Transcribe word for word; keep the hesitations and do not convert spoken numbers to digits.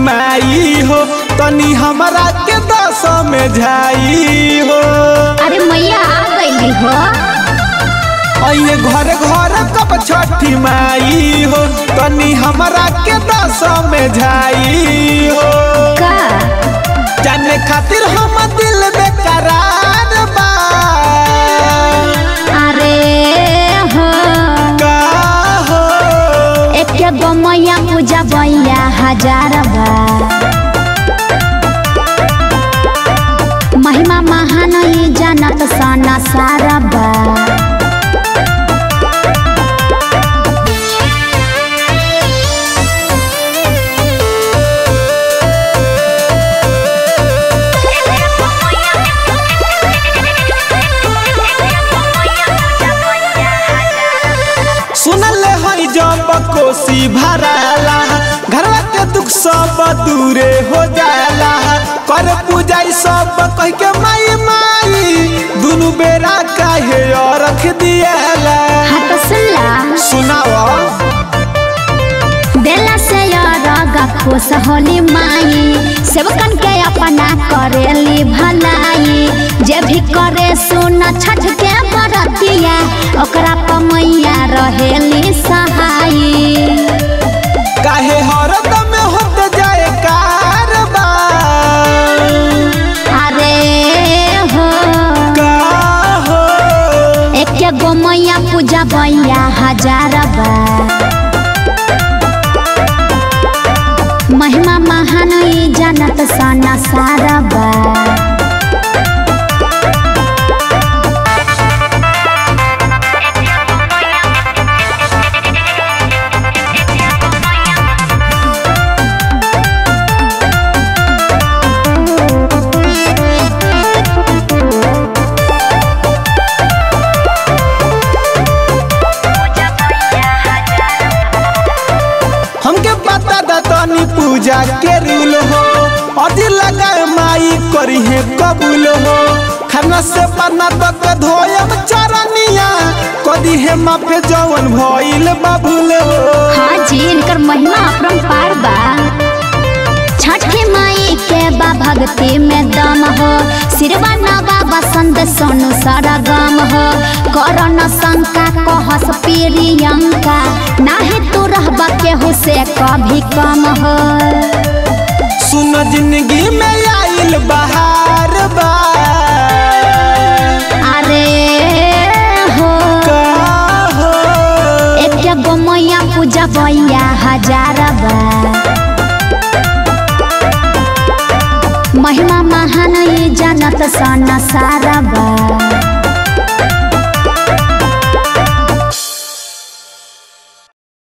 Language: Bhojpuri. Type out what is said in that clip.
माई हो तनी हमरा के दस में जाई हो। अरे मैया आ गई हो आइए घर घर कब छठी माई हो तनी हमरा के दस में जाई हो। का जाने खातिर हम दिल बेकरार बा। अरे हो का हो एक गो मैया पूजा भैया हजार बा। महिमा महान ही जानत सना सारा बा। सुनले हई जब कोसी भराला घरवा के दुख सब दूरे हो जाला। कर पूजा सब कह के माई माई दुनु बेरा काहे रख दियाला। हाँ तो सुनला सुनाओ देला से रगा खुश होली माई सेवकन के अपना करेली भलाई। जे भी करे सुन छठ के बरतिया ओकरा पमैया रहेली सहाई। काहे हरदम होत जाए कारबा। अरे हो का हो एक गो मैया पूजा भैया हजार बा। महिमा महान ही जानत सना सारा बा। हमके पता दतनी पूजा के रूल हो अजी लगा माई करी है कबूल हो। खाना से पन्ना तक धोयम चरनिया कदी है मापे जवन भइल बबुल हो। हाँ जी इनकर महिमा अपरंपार बा। छठ के माई के बा भक्ति में दम हो सिरवा नवा बसंत सोनू सारा गम हो। करन शंका कहस प्रियंका नाही तू रहबा केहू से कभी कम हो। सुन जिंदगी में आइल बहार बा। अरे हो का हो एक गो मैया पूजा भैया हजार बा। महिमा महान ही जानत सना सारा बा।